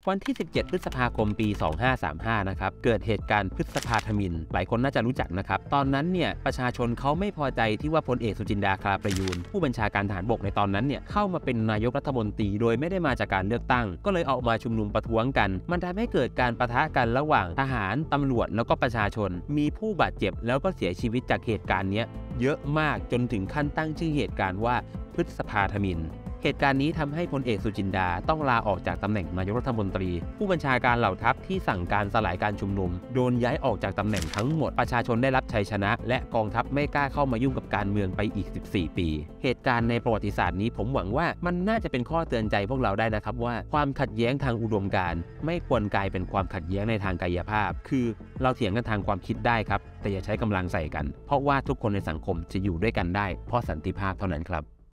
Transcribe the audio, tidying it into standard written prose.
วันที่ 17 พฤษภาคม ปี 2535 นะครับ เกิดเหตุการณ์พฤษภาธมิฬ หลายคนน่าจะรู้จักนะครับ ตอนนั้นเนี่ยประชาชนเขาไม่พอใจที่ว่าพลเอกสุจินดาคราประยูรผู้บัญชาการทหารบกในตอนนั้นเนี่ยเข้ามาเป็นนายกรัฐมนตรีโดยไม่ได้มาจากการเลือกตั้งก็เลยออกมาชุมนุมประท้วงกันมันทำให้เกิดการปะทะกันระหว่างทหารตำรวจแล้วก็ประชาชนมีผู้บาดเจ็บแล้วก็เสียชีวิตจากเหตุการณ์นี้เยอะมากจนถึงขั้นตั้งชื่อเหตุการณ์ว่าพฤษภาธมิฬเหตุการณ์นี้ทำให้พลเอกสุจินดาต้องลาออกจากตำแหน่งนายกรัฐมนตรีผู้บัญชาการเหล่าทัพที่สั่งการสลายการชุมนุมโดนย้ายออกจากตำแหน่งทั้งหมดประชาชนได้รับชัยชนะและกองทัพไม่กล้าเข้ามายุ่งกับการเมืองไปอีก14 ปีเหตุการณ์ในประวัติศาสตร์นี้ผมหวังว่ามันน่าจะเป็นข้อเตือนใจพวกเราได้นะครับว่าความขัดแย้งทางอุดมการณ์ไม่ควรกลายเป็นความขัดแย้งในทางกายภาพคือเราเถียงกันทางความคิดได้ครับแต่อย่าใช้กำลังใส่กันเพราะว่าทุกคนในสังคมจะอยู่ด้วยกันได้เพราะสันติภาพเท่านั้นครับ